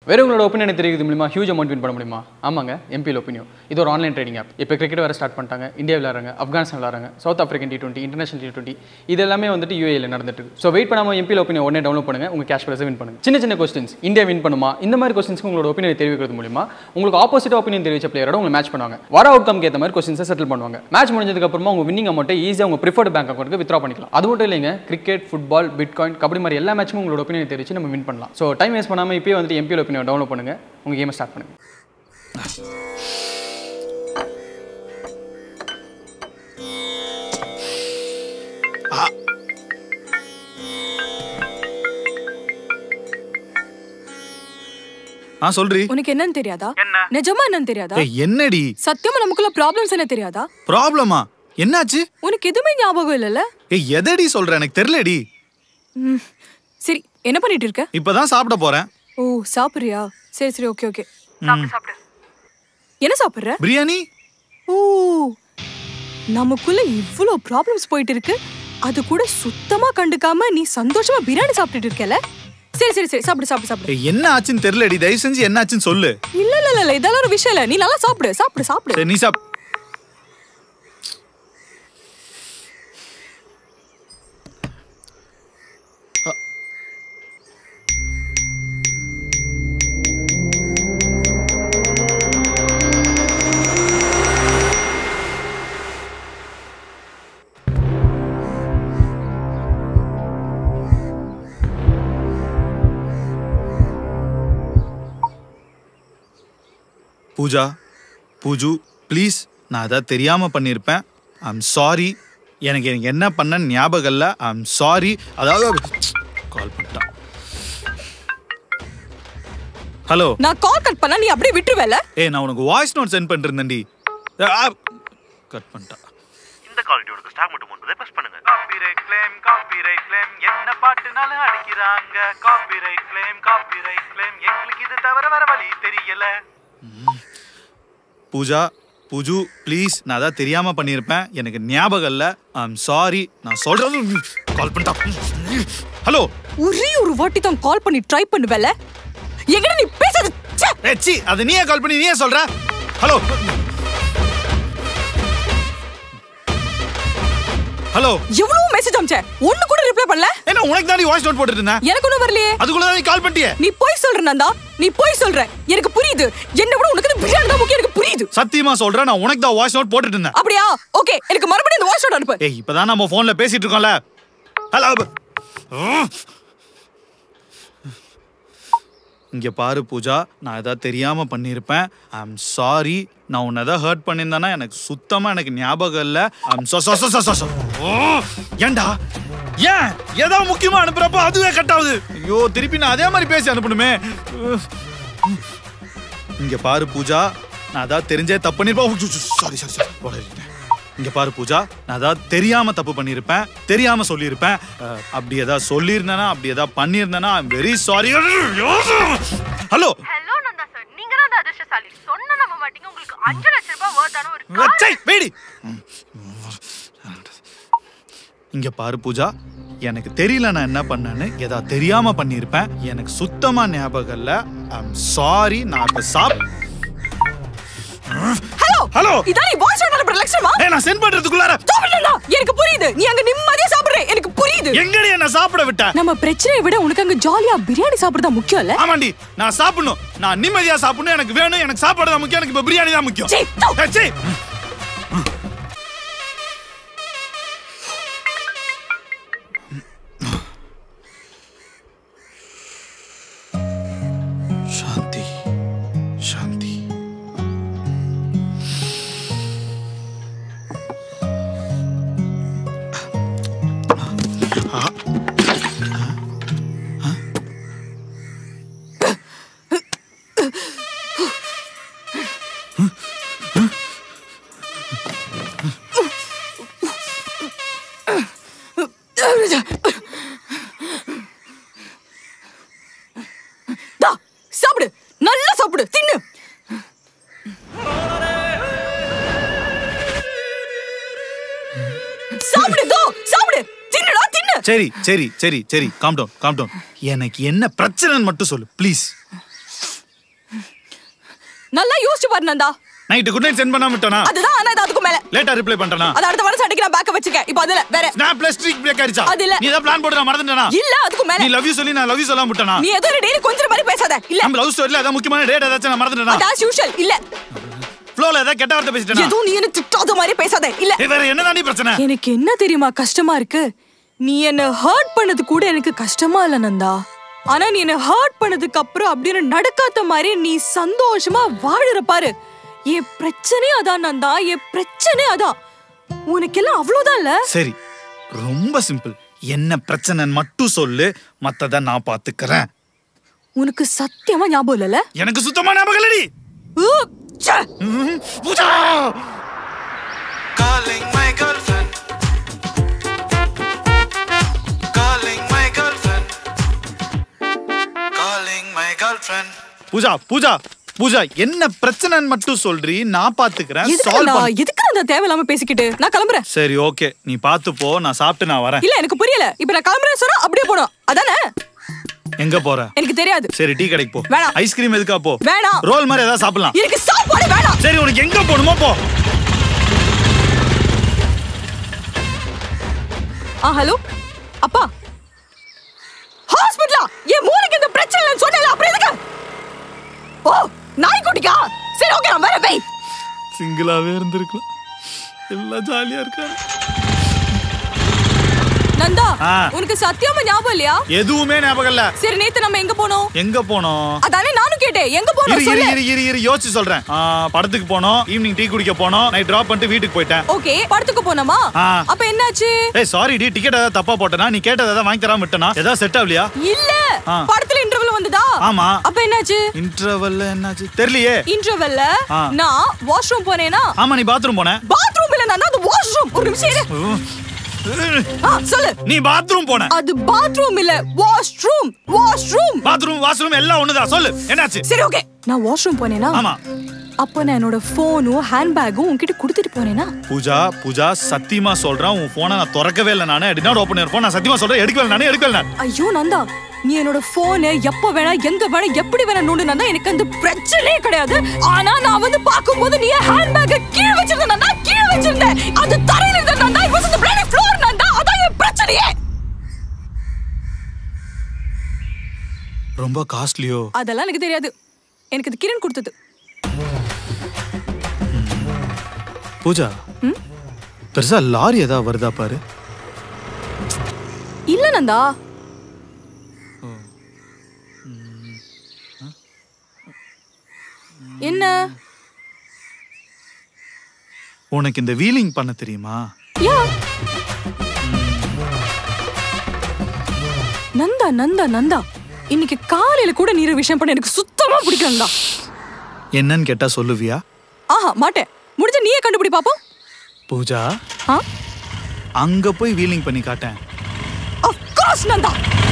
வேற உங்களோட ஒப்பீனியனை தெரிவிக்கிறது மூலமா ஹியூஜ் அமௌண்ட் வின் பண்ண முடியுமா? ஆமாங்க, எம்பிஎல் ஒப்பீனியன். இது ஒரு ஆன்லைன் ட்ரேடிங் ஆப். இப்போ கிரிக்கெட் வேறு ஸ்டார்ட் பண்ணிட்டாங்க. இந்தியா விளையாடுறாங்க, ஆப்கானிஸ்தான் விளையாடுறாங்க, south African T20, international T20 இது எல்லாமே வந்துட்டு UAE நடந்துட்டு இருக்கு. ஸோ வெயிட் பண்ணாமல் எம்பிஎல் ஒப்பீனியன் உடனே டவுன்லோட் பண்ணுங்க, உங்க கேஷ் ப்ரைஸை வின் பண்ணுங்க. சின்ன சின்ன கொஸ்டின்ஸ், இந்தியா வின் பண்ணுமா, இந்த மாதிரி கொஸ்டின்ஸ்க்கு உங்களோட ஒப்பீனியனை தெரிவிக்கிறது மூலமா உங்களுக்கு ஆப்போசிட் ஒப்பீனியன் தெரிவிச்ச பிளேயரோட உங்களை மேட்ச் பண்ணுவாங்க. வர அவுட்கம் ஏற்ற மாதிரி கொஸ்டின்ஸை செட்டில் பண்ணுவாங்க. மேட்ச் முடிஞ்சதுக்கு அப்புறமா உங்க வின்னிங் அமௌண்ட்டை ஈஸியாக உங்க ப்ரிஃபர்ட் பேங்க் அக்கௌண்ட்டுக்கு வித்ரா பண்ணிக்கலாம். அது மட்டும் இல்லைங்க, கிரிக்கெட், ஃபுட்பால், பிட்காயின், கபடி மாதிரி எல்லா மேட்சும் உங்களோட ஒப்பீனியனை தெரிவிச்சு நம்ம வின் பண்ணலாம். ஸோ டைம் வேஸ்ட் பண்ணாமல் இப்போயே வந்துட்டு எம்பிஎல் ஒப்பீனியன் டவுன்லோட் பண்ணுங்க, உங்க கேமை ஸ்டார்ட் பண்ணுங்க. சொல்றீ, உனக்கு என்னன்னு தெரியாதா? நிஜமா என்னன்னு தெரியாதா? என்னடி சத்தியமா நமக்குள்ள ப்ராப்ளம்ஸ் என்ன தெரியாதா? ப்ராப்ளமா? என்னாச்சு? உனக்கு எதுவுமே ஞாபகம் இல்லல? எதடி சொல்ற? எனக்கு தெரியலடி. சரி, என்ன பண்ணிட்டு இருக்க? இப்பதான் சாப்பிட போறேன். ஓ, சாப்பிடுறியா? சரி சரி, ஓகே ஓகே, சாப்பிடு. என்ன சாப்பிடுற? பிரியாணி. ஓ, நமக்குள்ள இவ்ளோ ப்ராப்ளம்ஸ் போயிட்டு இருக்கு, அது கூட சுத்தமா கண்டுக்காம நீ சந்தோஷமா பிரியாணி சாப்பிட்டுட்டு இருக்கல? சரி சரி சரி, சாப்பிடு சாப்பிடு சாப்பிடு. என்ன ஆச்சுன்னு தெரியலடி, தயவு செஞ்சு என்ன ஆச்சுன்னு சொல்லு. இல்ல இல்ல இல்ல, இதெல்லாம் ஒரு விஷயம் இல்ல, நீ நல்லா சாப்பிடு சாப்பிடு சாப்பிடு. சரி, நீ சாப்பிடு. பூஜா, பூஜு ப்ளீஸ், நான் அதான் தெரியாமல் பண்ணியிருப்பேன். I'm sorry. எனக்கு என்ன பண்ண ஞாபகம் இல்லை. I'm sorry. அதாவது கால் பண்ணிட்டான். ஹலோ, நான் கால் கட் பண்ணா நீ அப்படியே விட்டுருவேல? நான் உனக்கு வாய்ஸ் நோட் சென்ட் பண்ணிருந்தேன்டி. கட் பண்ணிட்டான். இந்த குவாலிட்டியோட ஸ்டாக் மட்டும் முன்பே பிரஸ் பண்ணுங்க. காப்பிரைட் கிளைம் என்ன பாட்டுனால அடிக்குறாங்க. காப்பிரைட் கிளைம் எங்களுக்கு இது தவிர வர வழி தெரியல. பூஜா, பூஜு ப்ளீஸ், நான் அதான் தெரியாம பண்ணியிருப்பேன். எனக்கு ஞாபகம் இல்லை. I'm sorry. நான் சொல்றது கால் பண்ணிட்டான். ஹலோ, ஒரே ஒரு வாட்டி தான் கால் பண்ணி ட்ரை பண்ணுவல, எங்கடா நீ பேசுறது? ச்சீ, அது நீயே கால் பண்ணி நீயே சொல்ற. ஹலோ ஹலோ, எவ்வளவு மெசேஜ் அனுப்பிச்ச, ஒண்ணு கூட ரிப்ளை பண்ணல. என்ன உனக்கு தான் வாய்ஸ் நோட் போட்டுட்டு இருந்தேன். எனக்கு ஒண்ணும் வரலையே. அதுக்குள்ள தான் நீ கால் பண்ணிட்டியே. நீ போய் சொல்ற நந்தா, நீ போய் சொல்ற. எனக்கு புரியுது, என்ன விட உனக்கு பிரியாணி தான் முக்கியம். எனக்கு புரியுது. சத்தியமா சொல்றேன், நான் உனக்கு தான் வாய்ஸ் நோட் போட்டுட்டு இருந்தேன். அப்படியா? ஓகே, எனக்கு மறுபடியும் அந்த வாய்ஸ் நோட் அனுப்பு. இப்பதான் நம்ம போன்ல பேசிட்டு இருக்கோம்ல. ஹலோ, இங்க பாரு பூஜா, நான் ஏதாவது தெரியாம பண்ணிருப்பேன். I'm sorry. நான் உன்னை ஏதாவது ஹர்ட் பண்ணியிருந்தேன்னா எனக்கு சுத்தமா எனக்கு ஞாபகம் இல்லை. ஏண்டா, ஏன் ஏதாவது முக்கியமா அனுப்புறப்ப அதுவே கட் ஆகுது? ஐயோ, திருப்பி நான் அதே மாதிரி பேசி அனுப்பணுமே. இங்க பாரு பூஜா, நான் அதாவது தெரிஞ்சே தப்பு பண்ணிருப்பேன். Sorry sorry sorry. இங்க பாரு பூஜா, நான் அதாவது தெரியாம தப்பு பண்ணிருப்பேன், தெரியாம சொல்லியிருப்பேன். அப்படி ஏதாவது சொல்லியிருந்தேனா, அப்படி ஏதாவது பண்ணியிருந்தேனா I'm very sorry. Hello hello Nanda sir, நீங்க தான் அதிர்ஷ்டசாலி. சொன்னா நம்ப மாட்டீங்க, உங்களுக்கு 5 லட்சம் ரூபாய் வர்த்தான ஒரு கார். வெடி. இங்க பாரு பூஜா, எனக்கு தெரியல நான் என்ன பண்ணேன்னு. ஏதாவது தெரியாம பண்ணியிருப்பேன், எனக்கு சுத்தமா ஞாபகம் இல்லை. I'm sorry. நான் இப்ப ஹலோ ஹலோ, இதான் நீ வாய்ஸ் நோட் அனுப்புற லட்சமா? நான் சென்ட் பண்றதுக்குள்ளார எனக்கு புரியுது, நீ அங்க நிம்மதியா சாப்பிடுற. எனக்கு புரியுது. எங்கடி என்ன சாப்பிட விட்ட? நம்ம பிரச்சனையை விட உனக்கு அங்க ஜாலியா பிரியாணி சாப்பிடுறதா முக்கியம் இல்ல? ஆமாண்டி, நான் சாப்பிடணும், நான் நிம்மதியா சாப்பிடணும். எனக்கு வேணும், எனக்கு சாப்பாடு தான் முக்கியம். எனக்கு இப்ப பிரியாணி தான் முக்கியம். சாந்தி சாந்தி. சாப்பிடு, நல்லா சாப்பிடு, தின்னு. சாப்பிடு, சாப்பிடு, தின்னுடா, தின்னு. சரி சரி சரி சரி, காம் டவுன் காம் டவுன். எனக்கு என்ன பிரச்சனைன்னு மட்டும் சொல்லு ப்ளீஸ். நல்லா யோசிச்சு பாரு Nanda. Night good night sent பண்ணாம விட்டனா? அதுதான் ஆனா அதுக்கு மேல லேட்டா ரிப்ளை பண்றனா? அது அடுத்த வாரம் சண்டைக்கு நான் பேக்க வச்சிருக்கேன். இப்போ அதுல வேற ஸ்னாப்ல ஸ்ட்ரீக் பிரேக் ஆயிடுச்சா? அது இல்ல. நீ ஏதோ பிளான் போட்டு நான் மறந்துட்டேனா? இல்ல அதுக்கு மேல. நீ லவ் யூ சொல்லி நான் லவ் யூ சொல்லாம விட்டனா? நீ ஏதோ டெய்லி கொஞ்சம் மாதிரி பேசாத. இல்ல நம்ம லவ் ஸ்டோரியில அத முக்கியமான டேட் ஏதாச்சும் நான் மறந்துட்டேனா? அது as usual இல்ல. ஃப்ளோல ஏதோ கெட்ட வார்த்தை பேசிட்டேனா? ஏதோ நீ என்ன திட்டாத மாதிரி பேசாத. இல்ல. வேற என்னதானே பிரச்சனை? எனக்கு என்ன தெரியுமா கஷ்டமா இருக்கு? நீ என்ன ஹர்ட் பண்ணது கூட எனக்கு கஷ்டமா இல்ல நந்தா. ஆனா நீ என்ன ஹர்ட் பண்ணதுக்கு அப்புறம் அப்படியே நடக்காத மாதிரி நீ சந்தோஷமா வாழற பாரு. என் பிரச்சனை அதான் நந்தா, என் பிரச்சனை அதான். உனக்கு எல்லாம் அவ்வளவுதான் இல்ல? சரி, ரொம்ப சிம்பிள். என்ன பிரச்சனைன்னு மட்டும் சொல்லு, மத்தத நான் பாத்துக்கறேன். உனக்கு சத்தியமா ஞாபகம் இல்லல? எனக்கு சுத்தமா ஞாபகம் இல்லடி. Pooja Calling my girlfriend. Calling my girlfriend. Calling my girlfriend. Pooja Pooja Pooja, என்ன பிரச்சனைன்னு மட்டும் சொல்றீ, நான் பாத்துக்கறேன். சால்வ் பண்ணு. எதுக்கு அந்த தேவையில்லாம பேசிக்கிட்டு? நான் கிளம்புறேன். சரி ஓகே, நீ பாத்து போ, நான் சாப்பிட்டு நான் வரேன். இல்ல எனக்கு புரியல. இப்போ நான் கிளம்புறேன் சொன்னா அப்படியே போணும் அதானே? எங்க போற? எனக்கு தெரியாது. சரி டீ கடைக்கு போ. வேணாம். ஐஸ்கிரீம் எதுக்கா போ? வேணாம். ரோல் மாதிரி ஏதாவது சாப்பிடலாம். எனக்கு சாப்பாடு வேணாம். சரி உனக்கு எங்க போணுமோ போ. ஹலோ அப்பா, ஹாஸ்பிடலா? என் மூளைக்கு இந்த பிரச்சனை இல்லைன்னு சொன்னேன்ல, அப்புறம் எதுக்கு? ஓ நாய்க்குட்டிக்கா? சரி ஓகே நான் வரேன். பை. சிங்கிளாவே இருந்திருக்கலாம், எல்லாம் ஜாலியா இருக்காங்க. நந்தா, உனக்கு சத்தியமா ஞாபகம் இல்லையா? எதுவுமே ஞாபகம் இல்ல. சரி நேத்து நம்ம எங்க போனோம்? எங்க போனோம்? அதானே நானும் கேட்டேன். எங்க போனோம் சொல்லு. இரு யோசிச்சு சொல்றேன். படத்துக்கு போனோம், ஈவினிங் டீ குடிக்க போனோம், நைட் டிராப் பண்ணிட்டு வீட்டுக்கு போயிட்டேன். ஓகே, படத்துக்கு போனோமா? அப்ப என்னாச்சு? ஏய் சாரி டி, டிக்கெட் ஏதாவது தப்பா போட்டனா? நீ கேட்டத ஏதாவது வாங்கி தராம விட்டனா? ஏதாவது செட் ஆவலையா? இல்ல, படத்துல இன்டர்வல் வந்ததா? ஆமா. அப்ப என்னாச்சு? இன்டர்வல்ல என்னாச்சு தெரியலையே. இன்டர்வல்ல நான் வாஷ்ரூம் போனேனா? ஆமா, நீ பாத்ரூம் போன. பாத்ரூம் இல்ல நான் அது வாஷ்ரூம். ஒரு நிமிஷம் இரு. சொல்லு. நீ பாத்ரூம் போன. அது பாத்ரூம் இல்ல, வாஷ்ரூம். வாஷ்ரூம் வாஷ்ரூம் எல்லாம் ஒண்ணுதான். சொல்லு என்னாச்சு? சரி ஓகே, நான் வாஷ்ரூம் போனேனா? ஆமா. அப்ப நான் என்னோட போனும் ஹேண்ட்பேக்கும் உன்கிட்ட கொடுத்துட்டு போனேனா? பூஜா சத்தியமா சொல்றேன், உன் போனை நான் திறக்கவே இல்லை. நானே டினாட் ஓபன் பண்ண நான் சத்தியமா சொல்றேன், எடுக்கவே நான். ஐயோ நந்தா, நீ என்னோட போனை எப்ப வேணா எங்க வேணா எப்படி வேணா நோண்டு நந்தா, எனக்கு அந்த பிரச்சனையே கிடையாது. ஆனா நான் வந்து பாக்கும்போது நீ ஹேண்ட்பேக்க கீழ வச்சிருந்த நந்தா, கீழ வச்சிருந்த. அது தரையில இருந்த Nanda, it was on the bloody floor Nanda. அதான் என் பிரச்சனையே. ரொம்ப காஸ்ட்லியோ? அதெல்லாம் எனக்கு தெரியாது, எனக்கு இது கிரண் கொடுத்தது. பூஜா, பெருசா லாரி ஏதாவது வருதா பாரு. இல்ல நந்தா. என்ன? உனக்கு இந்த வீலிங் பண்ண தெரியுமா? யா. நந்தா இன்னைக்கு காலையில கூட நீர விஷயம் பண்ண எனக்கு சுத்தமா பிடிக்கலடா. என்னன்னு கேட்டா சொல்லுவியா? மாட்டேன். முடிஞ்ச நீயே கண்டுபிடி பாப்போம். பூஜா, அங்க போய் வீலிங் பண்ணி காட்டேன். Of course Nanda.